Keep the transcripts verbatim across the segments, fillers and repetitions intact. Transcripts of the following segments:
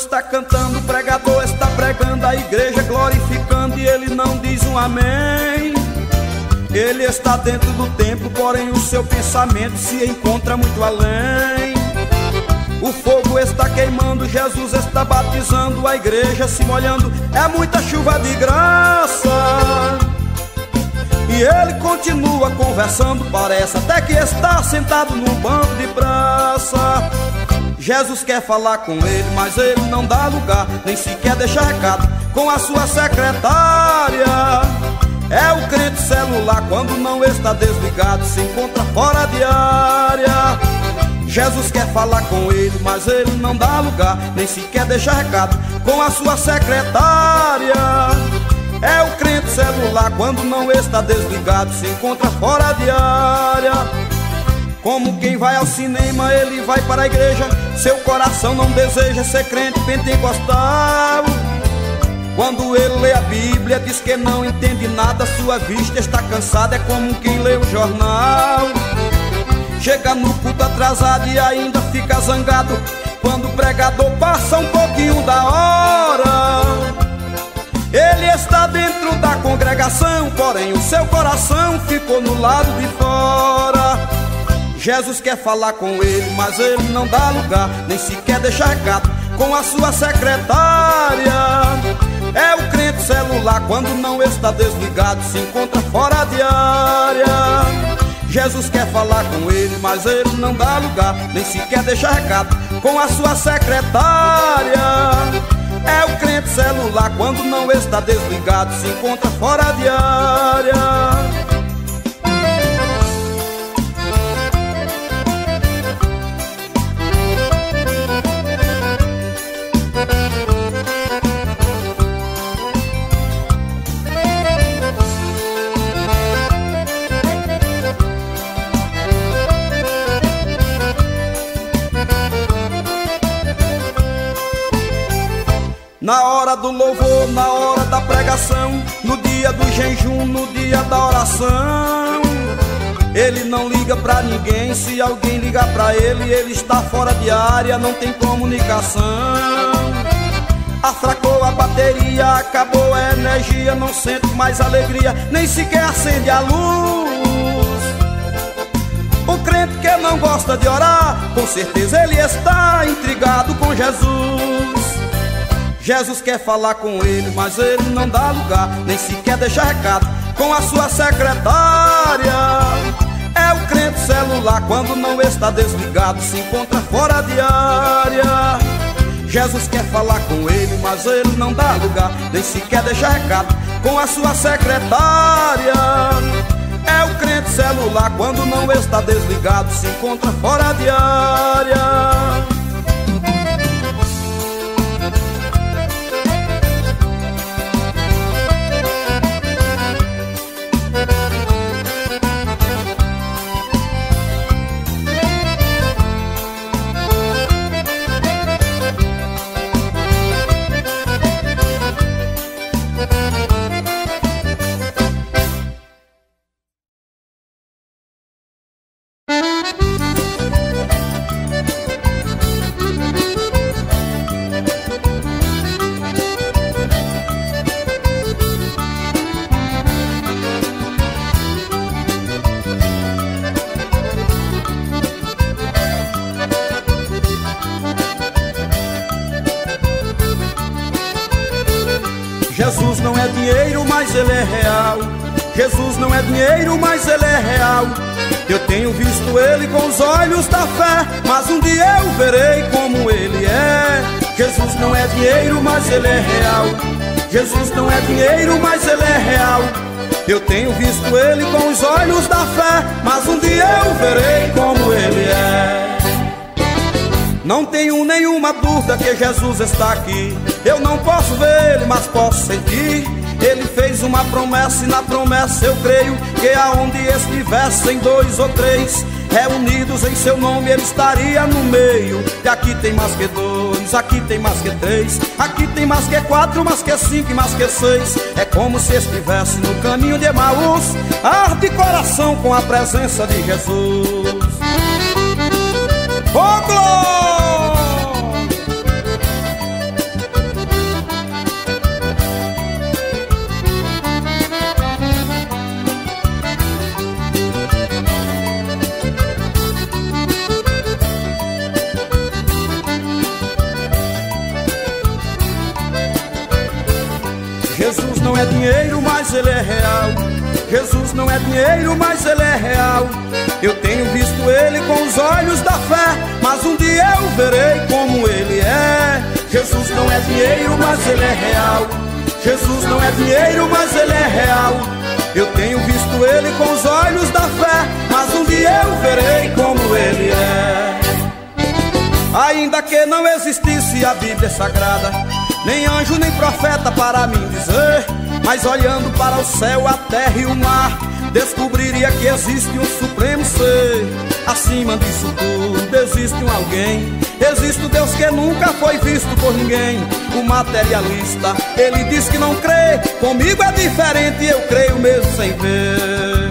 está cantando, o pregador está pregando, a igreja glorificando e ele não diz um amém. Ele está dentro do templo, porém o seu pensamento se encontra muito além. O fogo está queimando, Jesus está batizando, a igreja se molhando, é muita chuva de graça. E ele continua conversando, parece até que está sentado num banco de praça. Jesus quer falar com ele, mas ele não dá lugar, nem sequer deixa recado com a sua secretária. É o crente celular, quando não está desligado, se encontra fora de área. Jesus quer falar com ele, mas ele não dá lugar, nem sequer deixa recado com a sua secretária. É o crente celular, quando não está desligado, se encontra fora de área. Como quem vai ao cinema, ele vai para a igreja, seu coração não deseja ser crente pentecostal. Quando ele lê a Bíblia, diz que não entende nada, sua vista está cansada, é como quem lê o jornal. Chega no culto atrasado e ainda fica zangado quando o pregador passa um pouquinho da hora. Ele está dentro da congregação, porém o seu coração ficou no lado de fora. Jesus quer falar com ele, mas ele não dá lugar, nem sequer deixa recado com a sua secretária. É o crente celular, quando não está desligado, se encontra fora de área. Jesus quer falar com ele, mas ele não dá lugar, nem sequer deixa recado com a sua secretária. É o crente celular, quando não está desligado, se encontra fora de área. Na hora do louvor, na hora da pregação, no dia do jejum, no dia da oração, ele não liga pra ninguém, se alguém ligar pra ele, ele está fora de área, não tem comunicação. Afracou a bateria, acabou a energia, não sente mais alegria, nem sequer acende a luz. O crente que não gosta de orar, com certeza ele está intrigado com Jesus. Jesus quer falar com ele, mas ele não dá lugar, nem sequer deixa recado com a sua secretária. É o crente celular, quando não está desligado, se encontra fora de área. Jesus quer falar com ele, mas ele não dá lugar, nem sequer deixa recado com a sua secretária. É o crente celular, quando não está desligado, se encontra fora de área. Jesus não é dinheiro, mas ele é real. Jesus não é dinheiro, mas ele é real. Eu tenho visto ele com os olhos da fé, mas um dia eu verei como ele é. Jesus não é dinheiro, mas ele é real. Jesus não é dinheiro, mas ele é real. Eu tenho visto ele com os olhos da fé, mas um dia eu verei como ele é. Não tenho nenhuma dúvida que Jesus está aqui. Eu não posso ver ele, mas posso sentir. Ele fez uma promessa e na promessa eu creio que aonde estivessem dois ou três reunidos em seu nome, ele estaria no meio. E aqui tem mais que dois, aqui tem mais que três, aqui tem mais que quatro, mais que cinco e mais que seis. É como se estivesse no caminho de Emaús, arde coração com a presença de Jesus. Oh, glória! é dinheiro, mas ele é real. Jesus não é dinheiro, mas ele é real. Eu tenho visto ele com os olhos da fé, mas um dia eu verei como ele é. Jesus não é dinheiro, mas ele é real. Jesus não é dinheiro, mas ele é real. Eu tenho visto ele com os olhos da fé, mas um dia eu verei como ele é. Ainda que não existisse a Bíblia Sagrada, nem anjo nem profeta para mim dizer, mas olhando para o céu, a terra e o mar, descobriria que existe um supremo ser. Acima disso tudo existe um alguém, existe o Deus que nunca foi visto por ninguém. O materialista, ele diz que não crê, comigo é diferente, eu creio mesmo sem ver.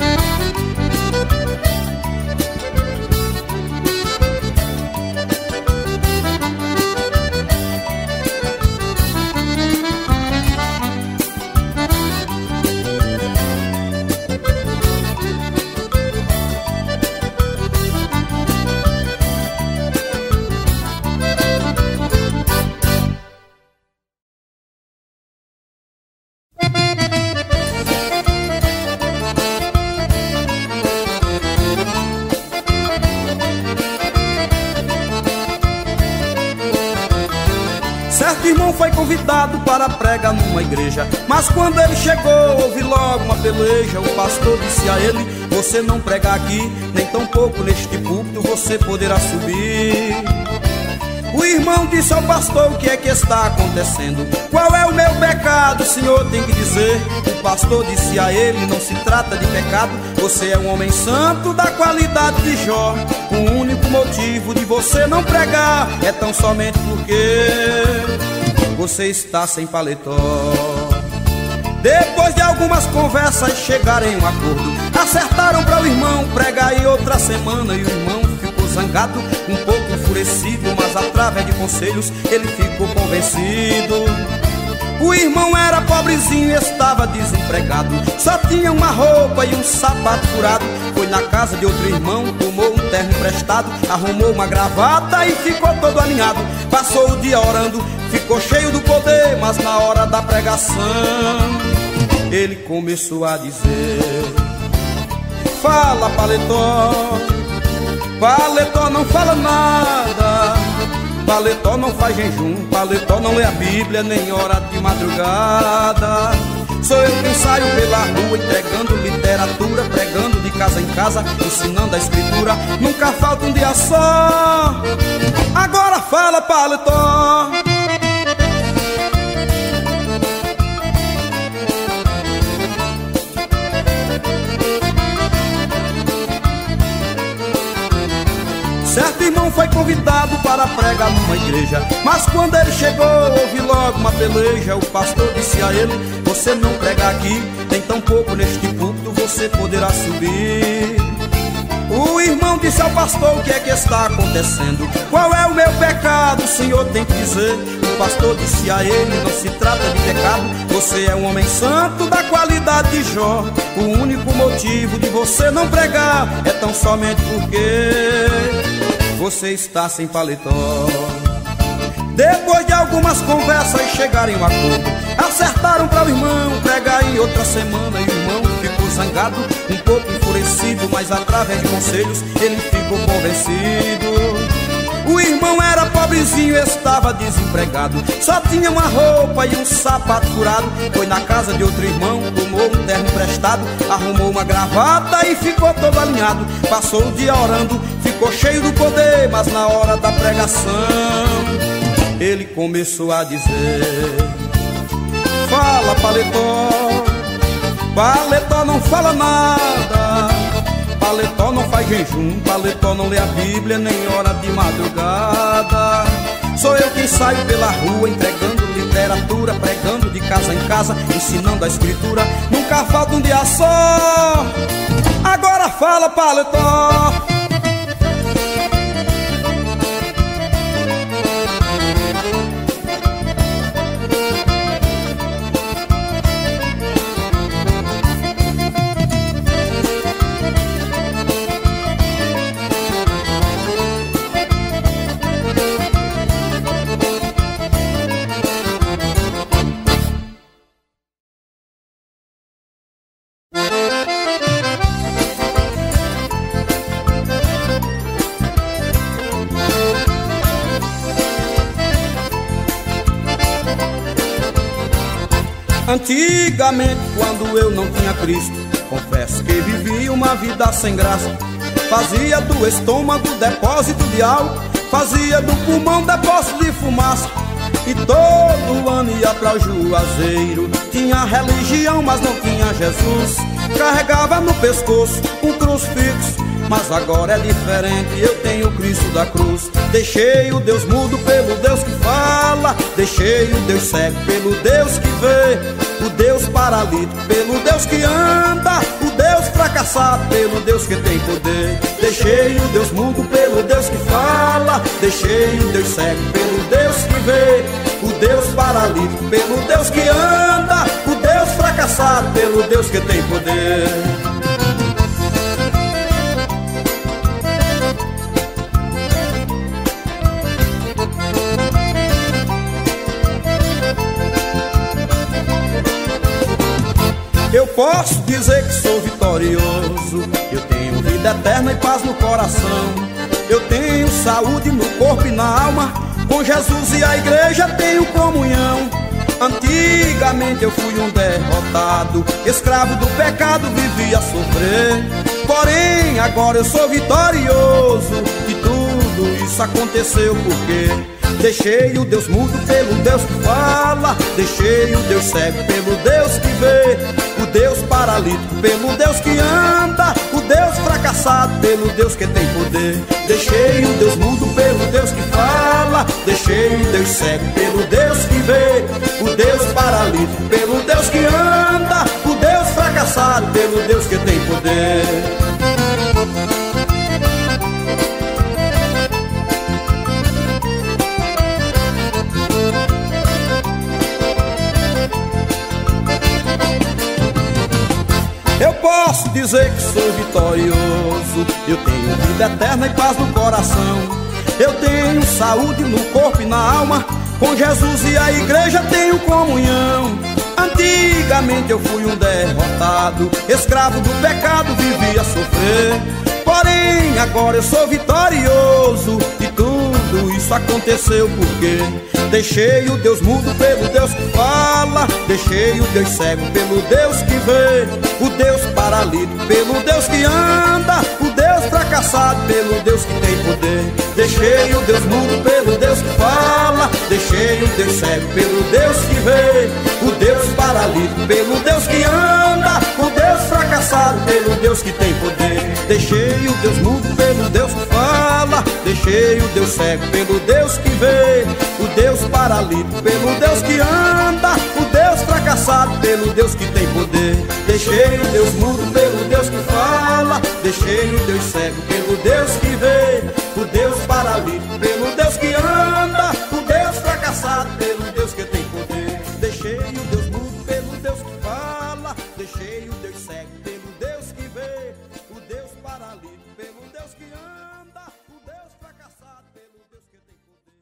Certo irmão foi convidado para pregar numa igreja, mas quando ele chegou, houve logo uma peleja. O pastor disse a ele: você não prega aqui, nem tampouco neste púlpito você poderá subir. O irmão disse ao pastor: o que é que está acontecendo? Qual é o meu pecado? O senhor tem que dizer. O pastor disse a ele: não se trata de pecado, você é um homem santo da qualidade de Jó. O único motivo de você não pregar é tão somente porque você está sem paletó. Depois de algumas conversas chegaram em um acordo, acertaram para o irmão pregar em outra semana. E o irmão ficou zangado, um pouco enfurecido, mas através de conselhos ele ficou convencido. O irmão era pobrezinho e estava desempregado, só tinha uma roupa e um sapato furado. Foi na casa de outro irmão, tomou um terno emprestado, arrumou uma gravata e ficou todo alinhado. Passou o dia orando, ficou cheio do poder, mas na hora da pregação ele começou a dizer: fala, paletó, paletó não fala nada, paletó não faz jejum, paletó não lê a Bíblia nem hora de madrugada. Sou eu quem saio pela rua entregando literatura, pregando de casa em casa, ensinando a escritura. Nunca falta um dia só. Agora fala, paletó. Certo irmão foi convidado para pregar numa igreja, mas quando ele chegou, houve logo uma peleja. O pastor disse a ele: você não prega aqui, nem tampouco neste púlpito você poderá subir. O irmão disse ao pastor: o que é que está acontecendo? Qual é o meu pecado? O senhor tem que dizer. O pastor disse a ele: não se trata de pecado, você é um homem santo da qualidade de Jó. O único motivo de você não pregar é tão somente porque você está sem paletó. Depois de algumas conversas chegaram em um acordo, acertaram para o irmão pregar em outra semana. E o irmão ficou zangado, um pouco enfurecido, mas através de conselhos ele ficou convencido. O irmão era pobrezinho, estava desempregado, só tinha uma roupa e um sapato furado. Foi na casa de outro irmão, tomou um terno emprestado, arrumou uma gravata e ficou todo alinhado. Passou o dia orando, ficou cheio do poder, mas na hora da pregação ele começou a dizer: fala, paletó, paletó não fala nada, paletó não faz jejum, paletó não lê a Bíblia nem hora de madrugada. Sou eu quem saio pela rua entregando literatura, pregando de casa em casa, ensinando a escritura. Nunca falta um dia só. Agora fala, paletó. Antigamente, quando eu não tinha Cristo, confesso que vivi uma vida sem graça. Fazia do estômago depósito de álcool, fazia do pulmão depósito de fumaça. E todo ano ia pra o Juazeiro. Tinha religião, mas não tinha Jesus. Carregava no pescoço um crucifixo, mas agora é diferente, eu tenho Cristo da cruz. Deixei o Deus mudo pelo Deus que fala, deixei o Deus cego pelo Deus que vê, o Deus paralítico pelo Deus que anda, o Deus fracassado pelo Deus que tem poder. Deixei o Deus mudo pelo Deus que fala, deixei o Deus cego pelo Deus que vê, o Deus paralítico pelo Deus que anda, o Deus fracassado pelo Deus que tem poder. Eu posso dizer que sou vitorioso, eu tenho vida eterna e paz no coração. Eu tenho saúde no corpo e na alma, com Jesus e a igreja tenho comunhão. Antigamente eu fui um derrotado, escravo do pecado, vivia a sofrer. Porém agora eu sou vitorioso, e tudo isso aconteceu porque deixei o Deus mudo pelo Deus que fala, deixei o Deus cego pelo Deus que vê, o Deus paralítico pelo Deus que anda, o Deus fracassado pelo Deus que tem poder. Deixei o Deus mudo pelo Deus que fala, deixei o Deus cego pelo Deus que vê, o Deus paralítico pelo Deus que anda, o Deus fracassado pelo Deus que tem poder. Eu posso dizer que sou vitorioso, eu tenho vida eterna e paz no coração. Eu tenho saúde no corpo e na alma, com Jesus e a igreja tenho comunhão. Antigamente eu fui um derrotado, escravo do pecado, vivia a sofrer. Porém agora eu sou vitorioso, e tudo isso aconteceu porque deixei o Deus mudo pelo Deus que fala, deixei o Deus cego pelo Deus que vê, o Deus paralítico pelo Deus que anda, o Deus fracassado pelo Deus que tem poder. Deixei o Deus mudo pelo Deus que fala, deixei o Deus cego pelo Deus que vê, o Deus paralítico pelo Deus que anda, o Deus fracassado pelo Deus que tem poder. Deixei o Deus mudo pelo Deus que fala, deixei o Deus cego pelo Deus que vê, o Deus paralítico pelo Deus que anda, o Deus fracassado pelo Deus que tem poder. Deixei o Deus mudo pelo Deus que fala, deixei o Deus cego pelo Deus que vê, o Deus paralítico pelo Deus que anda, o Deus fracassado pelo Deus que tem poder. Deixei o Deus mudo pelo Deus que fala, deixei o Deus cego pelo Deus que vê, o Deus paralítico pelo Deus que anda, o Deus fracassado pelo Deus que tem poder.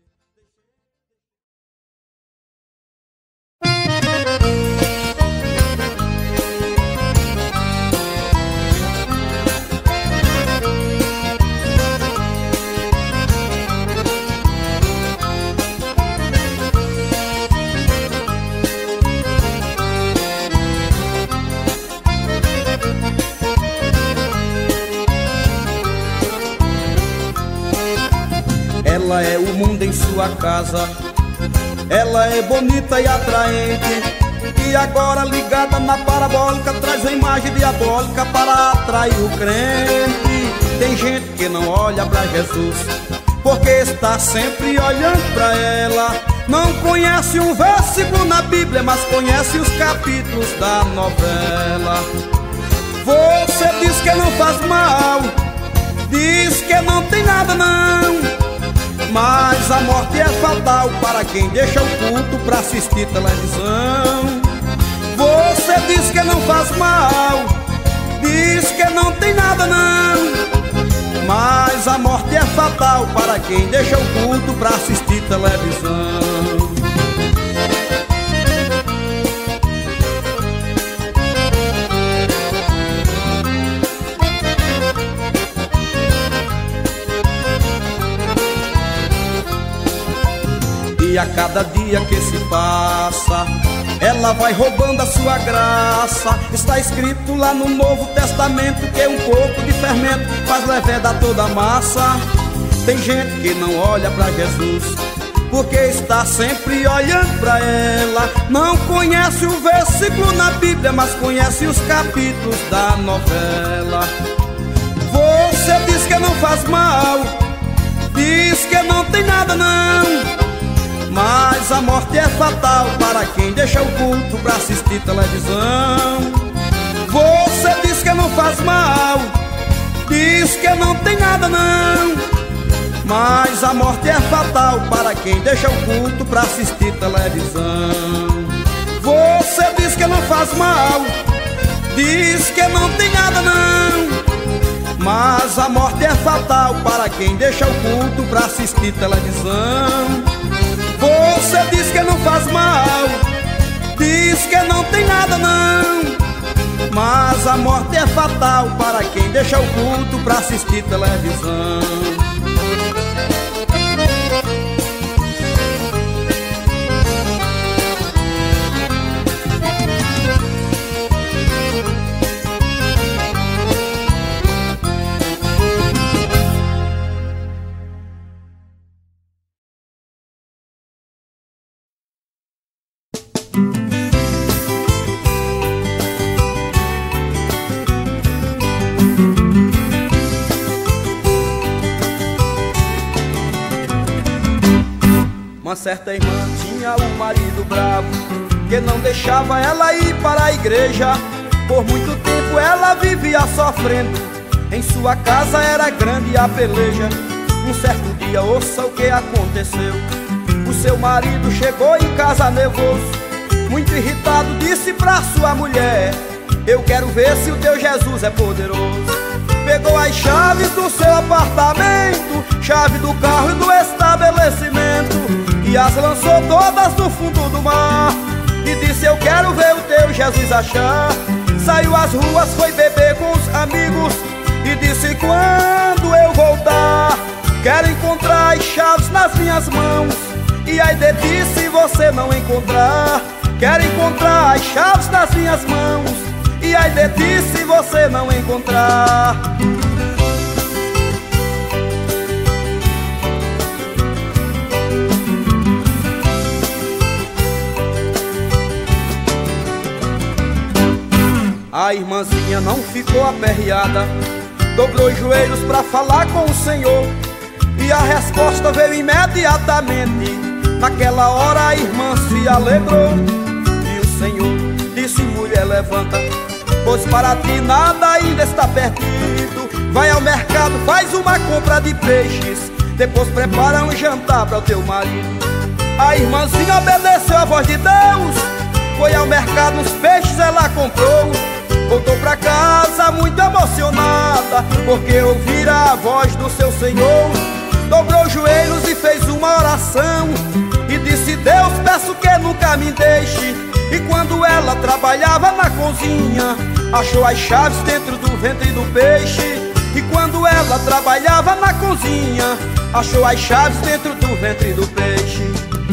Ela é o mundo em sua casa, ela é bonita e atraente, e agora ligada na parabólica traz a imagem diabólica para atrair o crente. Tem gente que não olha pra Jesus porque está sempre olhando pra ela. Não conhece um versículo na Bíblia, mas conhece os capítulos da novela. Você diz que não faz mal, diz que não tem nada não, mas a morte é fatal para quem deixa o culto pra assistir televisão. Você diz que não faz mal, diz que não tem nada não, mas a morte é fatal para quem deixa o culto pra assistir televisão. E a cada dia que se passa, ela vai roubando a sua graça. Está escrito lá no Novo Testamento que um pouco de fermento faz levedar toda a massa. Tem gente que não olha pra Jesus porque está sempre olhando pra ela. Não conhece o versículo na Bíblia, mas conhece os capítulos da novela. Você diz que não faz mal, diz que não tem nada não, mas a morte é fatal para quem deixa o culto pra assistir televisão. Você diz que não faz mal, diz que não tem nada não, mas a morte é fatal para quem deixa o culto pra assistir televisão. Você diz que não faz mal, diz que não tem nada não, mas a morte é fatal para quem deixa o culto pra assistir televisão. Você diz que não faz mal, diz que não tem nada não, mas a morte é fatal para quem deixa o culto pra assistir televisão. Uma certa irmã tinha um marido bravo que não deixava ela ir para a igreja. Por muito tempo ela vivia sofrendo, em sua casa era grande a peleja. Um certo dia, ouça o que aconteceu. O seu marido chegou em casa nervoso, muito irritado, disse pra sua mulher: eu quero ver se o teu Jesus é poderoso. Pegou as chaves do seu apartamento, chave do carro e do estabelecimento, e as lançou todas no fundo do mar, e disse: eu quero ver o teu Jesus achar. Saiu às ruas, foi beber com os amigos, e disse: quando eu voltar, quero encontrar as chaves nas minhas mãos. E aí de ti se você não encontrar, quero encontrar as chaves nas minhas mãos. E aí de ti se você não encontrar. A irmãzinha não ficou aperreada, dobrou os joelhos pra falar com o Senhor, e a resposta veio imediatamente. Naquela hora a irmã se alegrou, e o Senhor disse: mulher, levanta, pois para ti nada ainda está perdido. Vai ao mercado, faz uma compra de peixes, depois prepara um jantar para o teu marido. A irmãzinha obedeceu a voz de Deus, foi ao mercado, os peixes ela comprou. Voltou pra casa muito emocionada, porque ouvira a voz do seu Senhor. Dobrou os joelhos e fez uma oração, e disse: Deus, peço que nunca me deixe. E quando ela trabalhava na cozinha, achou as chaves dentro do ventre do peixe. E quando ela trabalhava na cozinha, achou as chaves dentro do ventre do peixe.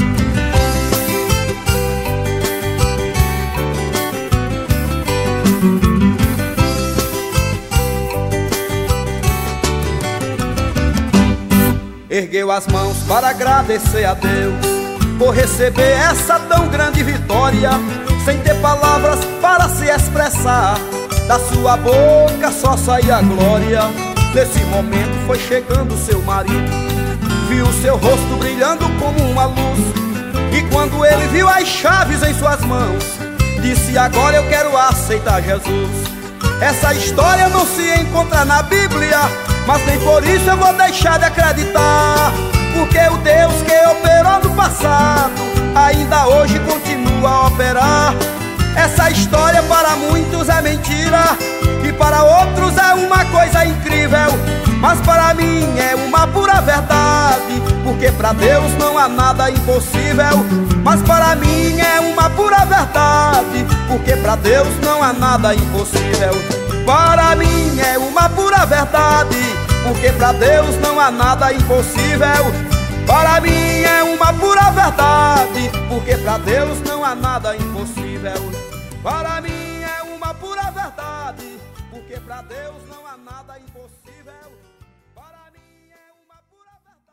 Ergueu as mãos para agradecer a Deus por receber essa tão grande vitória. Sem ter palavras para se expressar, da sua boca só saía glória. Nesse momento foi chegando seu marido, viu seu rosto brilhando como uma luz. E quando ele viu as chaves em suas mãos, disse: agora eu quero aceitar Jesus. Essa história não se encontra na Bíblia, mas nem por isso eu vou deixar de acreditar, porque o Deus que operou no passado ainda hoje continua a operar. Essa história para muitos é mentira, e para outros é uma coisa incrível, mas para mim é uma pura verdade, porque para Deus não há nada impossível. Mas para mim é uma pura verdade, porque para Deus não há nada impossível. Para mim é uma pura verdade, porque para Deus não há nada impossível. Para mim é uma pura verdade, porque pra Deus não há nada impossível. Para mim é uma pura verdade, porque pra Deus não há nada impossível. Para mim é uma pura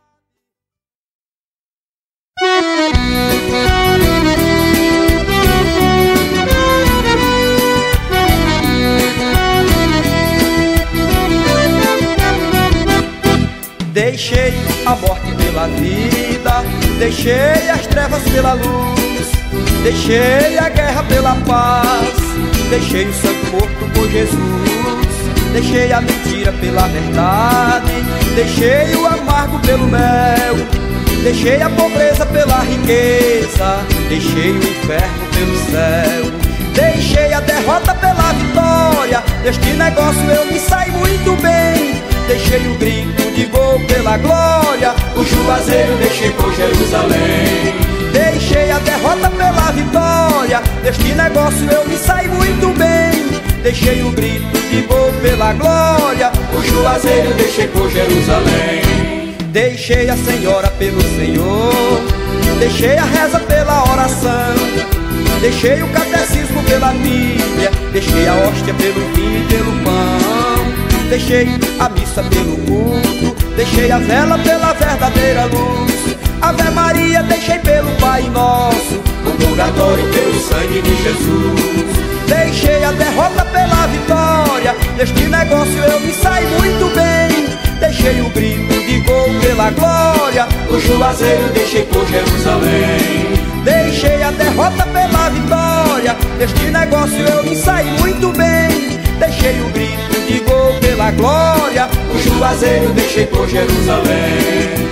verdade. Deixei a morte pela vida, deixei as trevas pela luz, deixei a guerra pela paz, deixei o santo morto por Jesus, deixei a mentira pela verdade, deixei o amargo pelo mel, deixei a pobreza pela riqueza, deixei o inferno pelo céu, deixei a derrota pela vitória. Deste negócio eu me saí muito bem. Deixei o grito de gol pela glória, o juazeiro deixei por Jerusalém. Deixei a derrota pela vitória, deste negócio eu me saí muito bem. Deixei o grito de gol pela glória, o juazeiro deixei por Jerusalém. Deixei a senhora pelo Senhor, deixei a reza pela oração, deixei o catecismo pela Bíblia, deixei a hóstia pelo vinho e pelo pão, deixei a missa pelo culto, deixei a vela pela verdadeira luz. Ave Maria deixei pelo Pai Nosso, o purgatório pelo sangue de Jesus. Deixei a derrota pela vitória, neste negócio eu me saí muito bem. Deixei o grito de gol pela glória, o juazeiro deixei por Jerusalém. Deixei a derrota pela vitória, neste negócio eu me saí muito bem. Deixei o grito de gol pela glória, o juazeiro deixei por Jerusalém.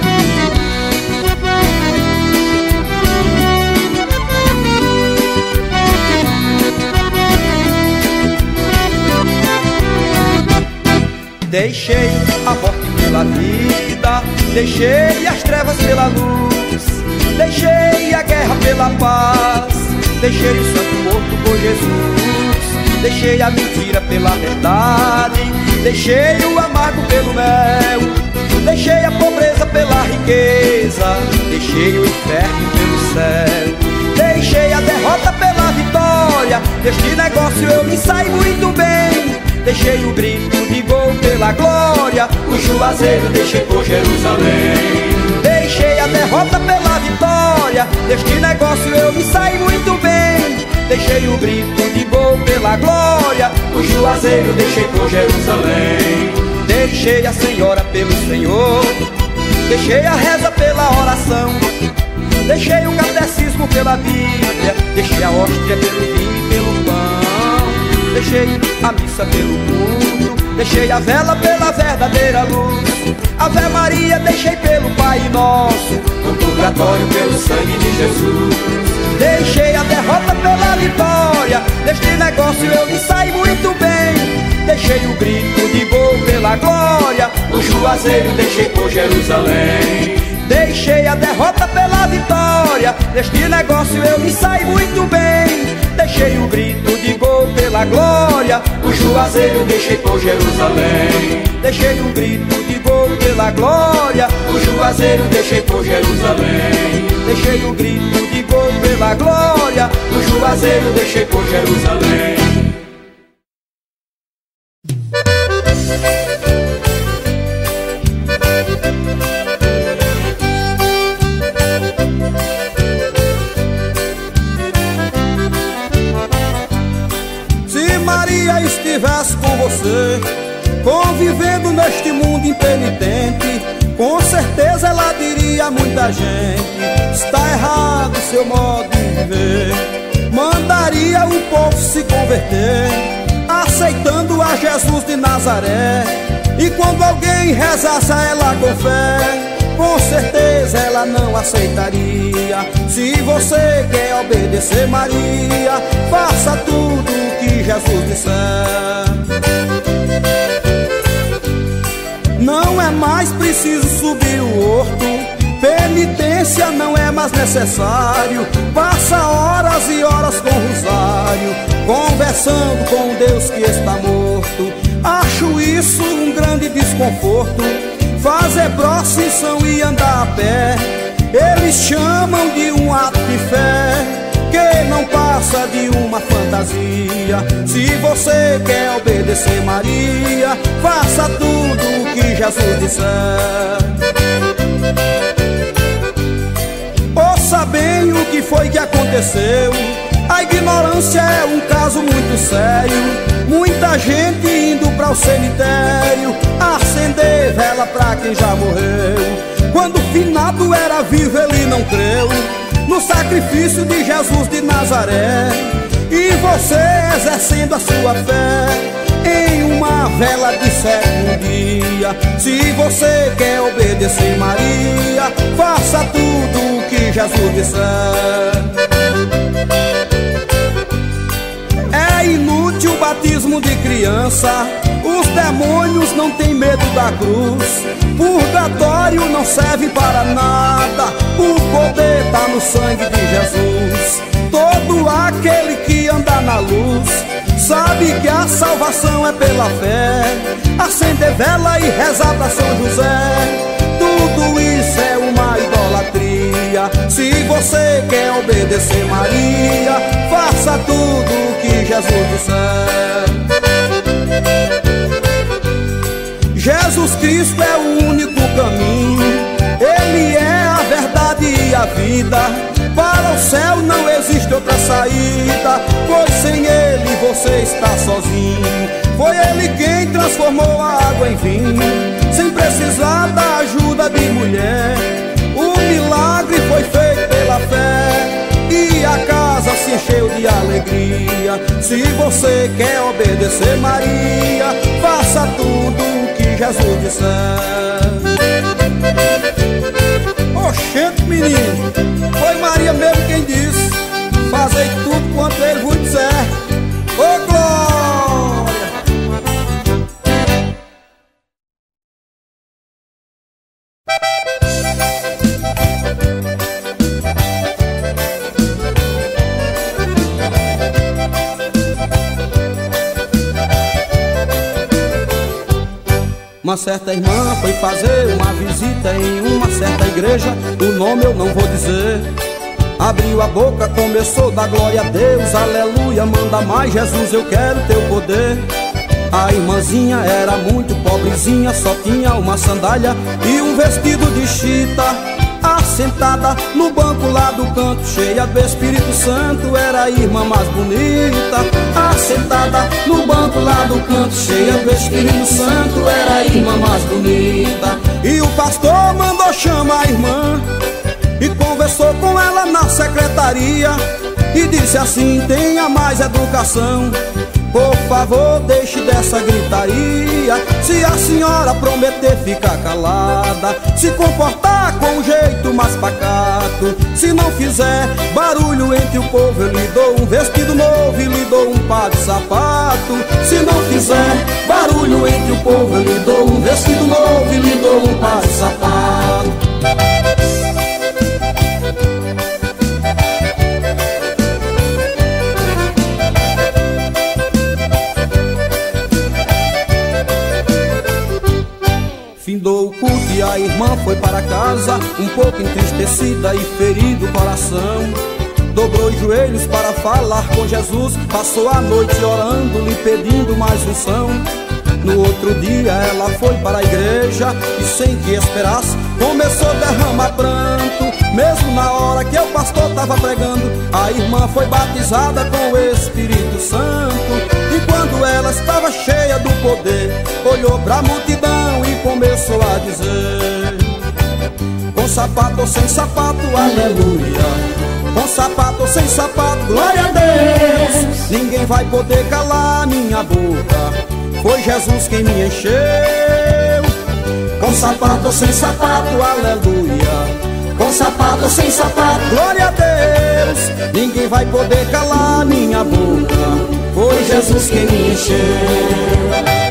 Deixei a morte pela vida, deixei as trevas pela luz, deixei a guerra pela paz, deixei o santo morto por Jesus, deixei a mentira pela verdade, deixei o amargo pelo mel, deixei a pobreza pela riqueza, deixei o inferno pelo céu, deixei a derrota pela vitória. Deste negócio eu me saí muito bem. Deixei o grito de gol pela glória, o juazeiro deixei por Jerusalém. Deixei a derrota pela vitória, deste negócio eu me saí muito bem. Deixei o grito de gol pela glória, o juazeiro deixei por Jerusalém. Deixei a senhora pelo Senhor, deixei a reza pela oração, deixei o catecismo pela Bíblia, deixei a hóstia pelo vinho e pelo pão, deixei a missa pelo culto, deixei a vela pela verdadeira luz. Ave Maria deixei pelo Pai Nosso, o purgatório pelo sangue de Jesus. Deixei a derrota pela vitória, deste negócio eu me saí muito bem. Deixei o grito de gol pela glória, o juazeiro deixei por Jerusalém. Deixei a derrota pela vitória, deste negócio eu me saí muito bem. Deixei o grito de gol pela glória, o juazeiro deixei por Jerusalém. Deixei o grito de gol pela glória, o juazeiro deixei por Jerusalém. Deixei o grito de gol pela glória, o juazeiro deixei por Jerusalém. Estivesse com você, convivendo neste mundo impenitente, com certeza ela diria a muita gente: está errado seu modo de viver. Mandaria o povo se converter, aceitando a Jesus de Nazaré. E quando alguém rezasse a ela com fé, com certeza ela não aceitaria. Se você quer obedecer Maria, faça tudo o que Jesus disser. Não é mais preciso subir o horto, penitência não é mais necessário. Passa horas e horas com o rosário, conversando com Deus que está morto. Acho isso um grande desconforto. fazer procissão e andar a pé. Eles chamam de um ato de fé, que não passa de uma fantasia. Se você quer obedecer Maria, faça tudo o que Jesus disser. Ouça bem o que foi que aconteceu. A ignorância é um caso muito sério. Muita gente indo para o cemitério acender vela pra quem já morreu. Quando o finado era vivo ele não creu no sacrifício de Jesus de Nazaré. E você exercendo a sua fé em uma vela de sétimo dia. Se você quer obedecer Maria, faça tudo o que Jesus disser. É inútil o batismo de criança, os demônios não têm medo da cruz. Purgatório não serve para nada, o poder tá no sangue de Jesus. Todo aquele que anda na luz sabe que a salvação é pela fé. Acender vela e rezar pra São José, tudo isso é uma idolatria. Se você quer obedecer Maria, faça tudo o que Jesus disser. Jesus Cristo é o único caminho, Ele é a verdade e a vida. Para o céu não existe outra saída, pois sem Ele você está sozinho. Foi Ele quem transformou a água em vinho, sem precisar da ajuda de mulher. O milagre foi feito pela fé e a casa se encheu de alegria. Se você quer obedecer Maria, faça tudo o que Jesus disser. Oxente, menino, foi Maria mesmo quem disse: fazei tudo quanto Ele vos disser. Ô glória! Uma certa irmã foi fazer uma visita em uma certa igreja, o nome eu não vou dizer. Abriu a boca, começou a dar glória a Deus, aleluia, manda mais Jesus, eu quero teu poder. A irmãzinha era muito pobrezinha, só tinha uma sandália e um vestido de chita. Assentada no banco lá do canto, cheia do Espírito Santo, era a irmã mais bonita. Assentada no banco lá do canto, cheia do Espírito Santo, era a irmã mais bonita. E o pastor mandou chamar a irmã e conversou com ela na secretaria e disse assim: tenha mais educação, por favor deixe dessa gritaria. Se a senhora prometer ficar calada, se comportar com um jeito mais pacato, se não fizer barulho entre o povo, eu lhe dou um vestido novo e lhe dou um par de sapato. Se não fizer barulho entre o povo, eu lhe dou um vestido novo e lhe dou um par de sapato. Findou o culto e a irmã foi para casa, um pouco entristecida e ferido o coração. Dobrou os joelhos para falar com Jesus, passou a noite orando, lhe pedindo mais unção. No outro dia ela foi para a igreja e sem que esperasse começou a derramar pranto. Mesmo na hora que o pastor estava pregando, a irmã foi batizada com o Espírito Santo. E quando ela estava cheia do poder, olhou para a multidão e começou a dizer: com sapato ou sem sapato, aleluia. Com sapato ou sem sapato, glória a Deus. Ninguém vai poder calar minha boca, foi Jesus quem me encheu. Com sapato ou sem sapato, aleluia. Com sapato ou sem sapato, glória a Deus. Ninguém vai poder calar minha boca, foi Jesus quem me encheu.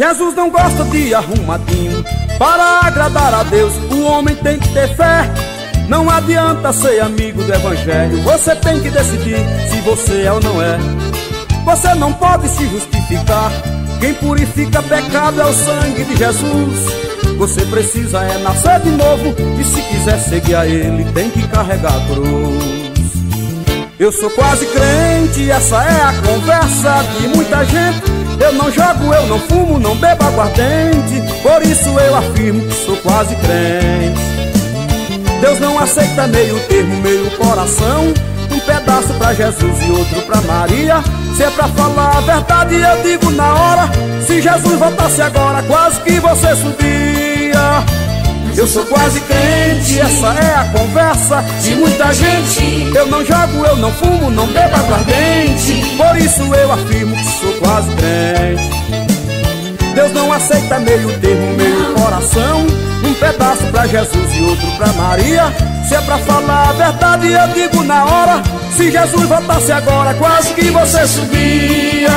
Jesus não gosta de arrumadinho. Para agradar a Deus, o homem tem que ter fé. Não adianta ser amigo do evangelho. Você tem que decidir se você é ou não é. Você não pode se justificar. Quem purifica pecado é o sangue de Jesus. Você precisa é nascer de novo. E se quiser seguir a Ele, tem que carregar a cruz. Eu sou quase crente, essa é a conversa de muita gente. Eu não jogo, eu não fumo, não bebo aguardente. Por isso eu afirmo que sou quase crente. Deus não aceita meio termo, meio coração. Um pedaço pra Jesus e outro pra Maria. Se é pra falar a verdade eu digo na hora. Se Jesus voltasse agora, quase que você subia. Eu sou quase crente, essa é a conversa de muita gente. Eu não jogo, eu não fumo, não bebo aguardente. Por isso eu afirmo que sou quase crente. Deus não aceita meio termo, meio coração. Um pedaço pra Jesus e outro pra Maria. Se é pra falar a verdade eu digo na hora. Se Jesus voltasse agora, quase que você subia.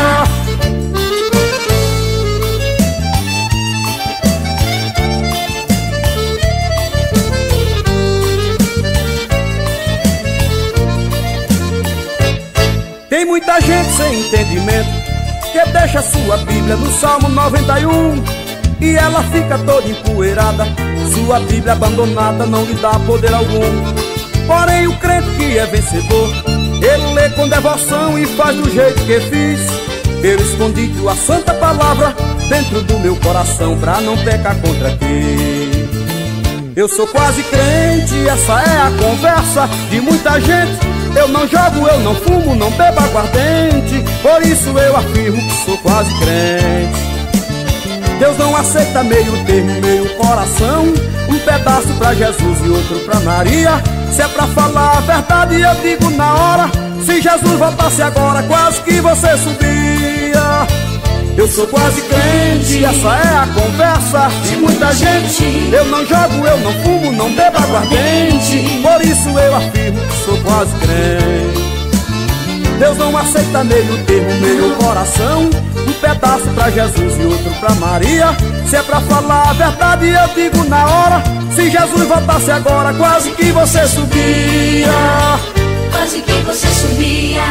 Tem muita gente sem entendimento que deixa sua Bíblia no Salmo noventa e um e ela fica toda empoeirada. Sua Bíblia abandonada não lhe dá poder algum. Porém o crente que é vencedor, ele lê com devoção e faz do jeito que fiz. Eu escondi tua santa palavra dentro do meu coração pra não pecar contra ti. Eu sou quase crente, essa é a conversa de muita gente. Eu não jogo, eu não fumo, não bebo aguardente. Por isso eu afirmo que sou quase crente. Deus não aceita meio termo, meio coração. Um pedaço pra Jesus e outro pra Maria. Se é pra falar a verdade eu digo na hora. Se Jesus voltasse agora, quase que você subia. Eu sou quase crente, essa é a conversa de muita gente. Eu não jogo, eu não fumo, não bebo aguardente. Por isso eu afirmo que sou quase crente. Deus não aceita meio termo, meio coração. Um pedaço pra Jesus e outro pra Maria. Se é pra falar a verdade eu digo na hora. Se Jesus voltasse agora, quase que você subia. Quase que você subia.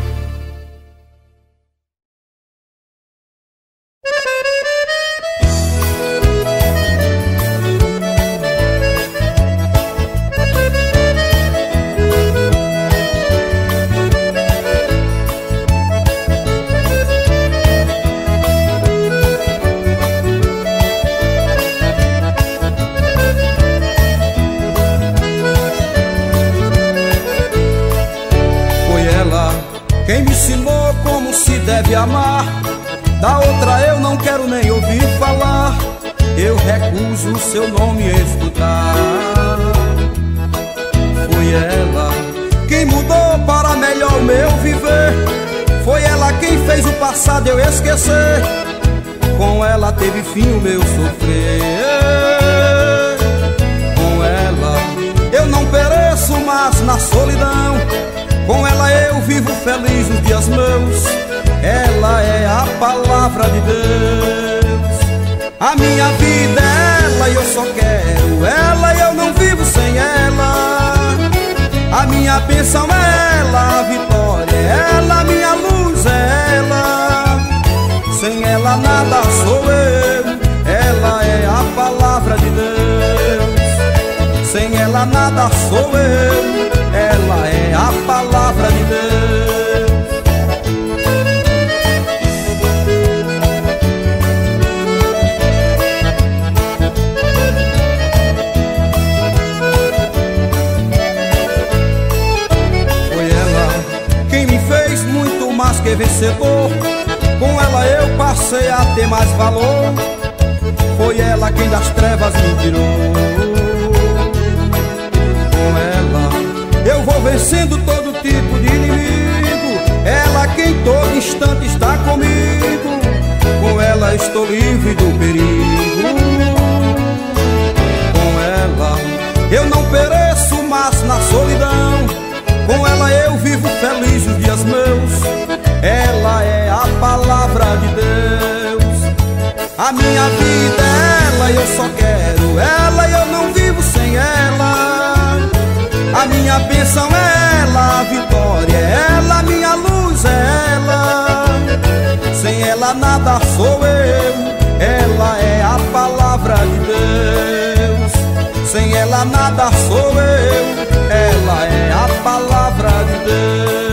Quem me ensinou como se deve amar. Da outra eu não quero nem ouvir falar. Eu recuso o seu nome escutar. Foi ela quem mudou para melhor o meu viver. Foi ela quem fez o passado eu esquecer. Com ela teve fim o meu sofrer. Com ela eu não pereço mais na solidão. Com ela eu vivo feliz nos dias meus. Ela é a palavra de Deus. A minha vida é ela e eu só quero ela. E eu não vivo sem ela. A minha bênção é ela, a vitória é ela, a minha luz é ela. Sem ela nada sou eu. Ela é a palavra de Deus. Sem ela nada sou eu. Ela é a palavra de Deus. Foi ela quem me fez muito mais que vencedor. Com ela eu passei a ter mais valor. Foi ela quem das trevas me tirou. Eu vou vencendo todo tipo de inimigo. Ela quem todo instante está comigo. Com ela estou livre do perigo. Com ela eu não pereço mais na solidão. Com ela eu vivo feliz os dias meus. Ela é a palavra de Deus. A minha vida é ela, eu só quero ela e eu não vivo sem ela. A minha bênção é ela, a vitória é ela, a minha luz é ela. Sem ela nada sou eu, ela é a palavra de Deus. Sem ela nada sou eu, ela é a palavra de Deus.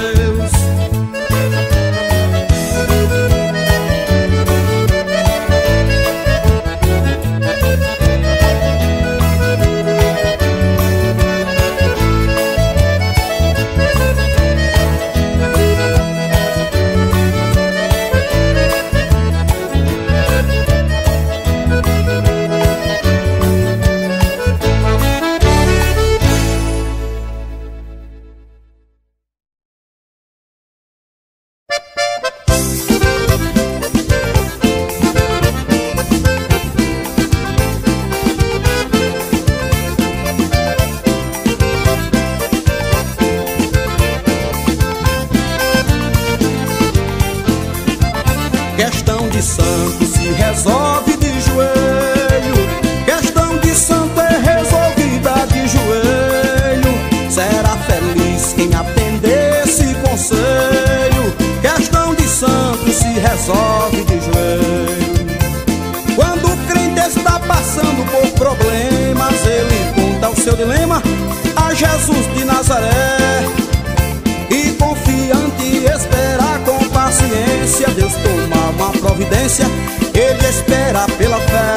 Questão de santo se resolve de joelho. Questão de santo é resolvida de joelho. Será feliz quem atender esse conselho. Questão de santo se resolve de joelho. Quando o crente está passando por problemas, ele conta o seu dilema a Jesus de Nazaré. E confiante esperar com paciência Deus tomar uma providência, ele espera pela fé.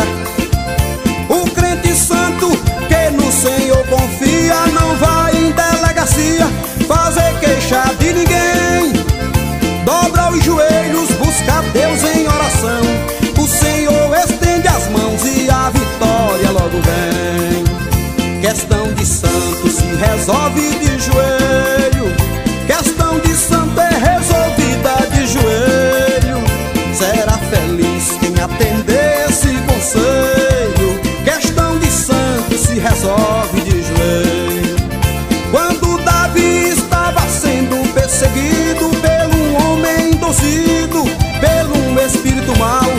O crente santo que no Senhor confia não vai em delegacia fazer queixa de ninguém. Dobra os joelhos, busca Deus em oração. O Senhor estende as mãos e a vitória logo vem. Questão de santo se resolve de joelho. Questão de santo é resolvida de joelho. Será feliz quem atender esse conselho. Questão de santo se resolve de joelho. Quando Davi estava sendo perseguido por um homem induzido pelo espírito mau,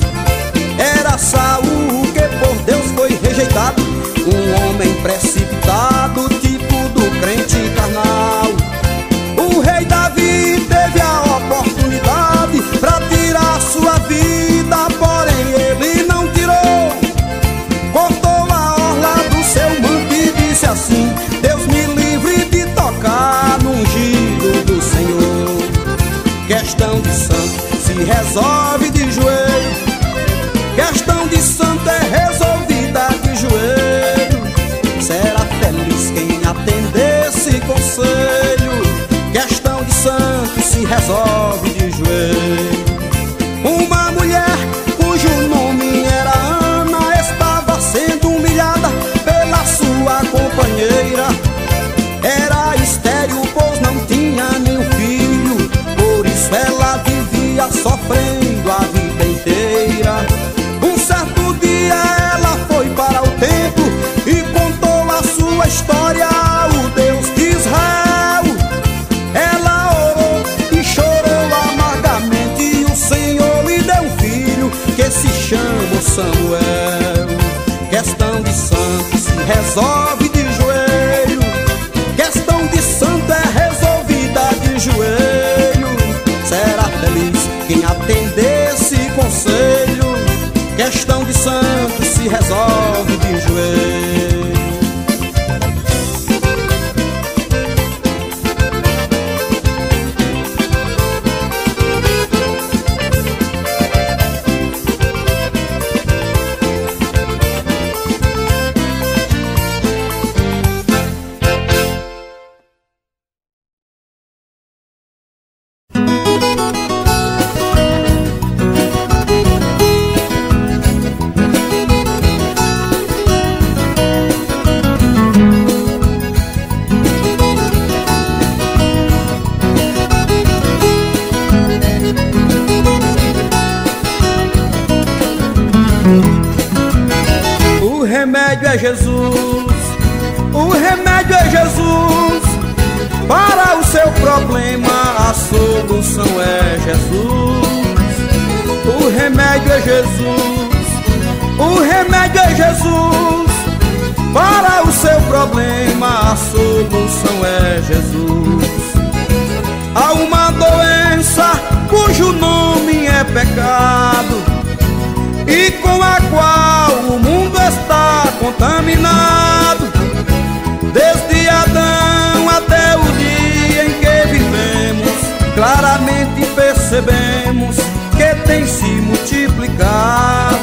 era Saul que por Deus foi rejeitado, um homem precipitado, tipo do crente carnal. O rei Davi teve a oportunidade pra tirar sua vida, porém ele não tirou. Cortou a orla do seu manto e disse assim: Deus me livre de tocar no ungido do Senhor. Questão de santo se resolve de joelho. Questão de santo é resolvida de joelho. Será feliz quem atender esse conselho. Questão de santo se resolve de joelho. Uma mulher cujo nome era Ana estava sendo humilhada pela sua companheira. Era estéril, pois não tinha nenhum filho, por isso ela vivia sofrendo a vida inteira. Um certo dia ela foi para o templo e contou a sua história ao Deus de Israel. Ela orou e chorou amargamente e o Senhor lhe deu um filho que se chama Samuel. Questão de santo se resolve de joelho. Questão de santo é resolvida de joelho. Será feliz quem atender esse conselho. Questão de santo se resolve de joelho. remédio é Jesus, o remédio é Jesus. Para o seu problema a solução é Jesus. O remédio é Jesus, O remédio é Jesus. Para o seu problema a solução é Jesus. Há uma doença cujo nome é pecado e com a qual o mundo está contaminado. Desde Adão até o dia em que vivemos, claramente percebemos que tem se multiplicado.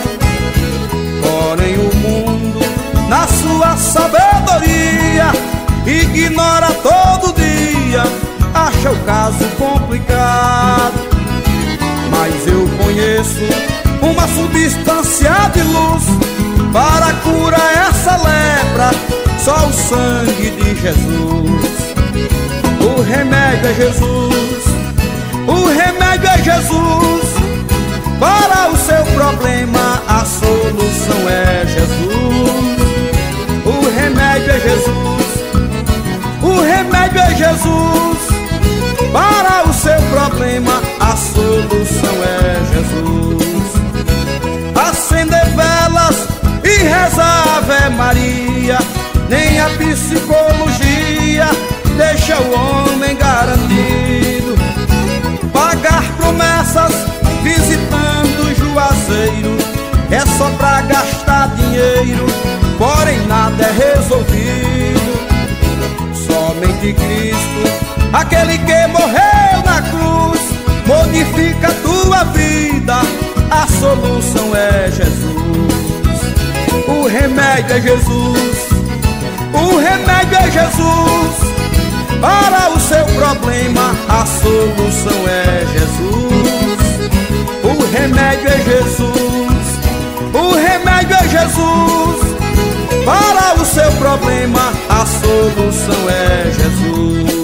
Porém o mundo, na sua sabedoria, ignora todo dia, acha o caso complicado. Mas eu conheço uma substância de luz para curar essa lepra, só o sangue de Jesus. O remédio é Jesus. O remédio é Jesus. Para o seu problema a solução é Jesus. O remédio é Jesus. O remédio é Jesus. Para o seu problema a solução é Jesus. Acender velas e rezar Ave Maria, nem a psicologia deixa o homem garantido. Pagar promessas visitando Juazeiro é só pra gastar dinheiro, porém nada é resolvido. Somente Cristo, aquele que morreu na cruz, modifica a tua vida, a solução é Jesus. O remédio é Jesus. O remédio é Jesus. Para o seu problema a solução é Jesus. O remédio é Jesus. O remédio é Jesus. Para o seu problema a solução é Jesus.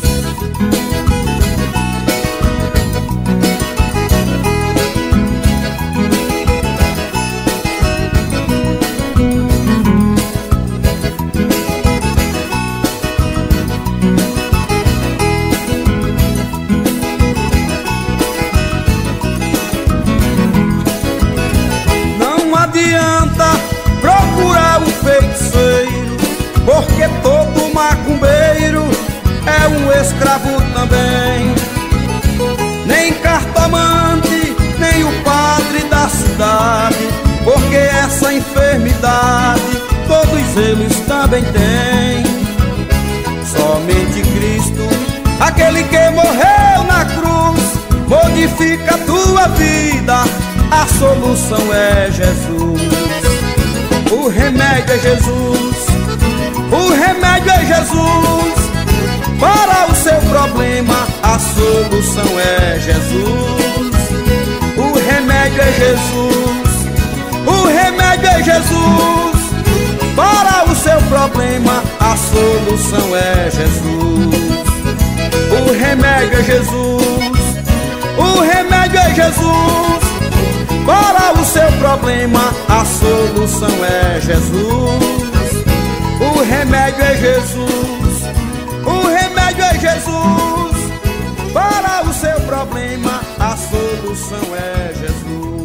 Porque todo macumbeiro é um escravo também. Nem cartomante, nem o padre da cidade, porque essa enfermidade todos eles também têm. Somente Cristo, aquele que morreu na cruz, modifica a tua vida, a solução é Jesus. O remédio é Jesus. O remédio é Jesus. Para o seu problema a solução é Jesus. O remédio é Jesus. O remédio é Jesus. Para o seu problema a solução é Jesus. O remédio é Jesus. O remédio é Jesus. Para o seu problema a solução é Jesus. O remédio é Jesus. O remédio é Jesus. Para o seu problema a solução é Jesus.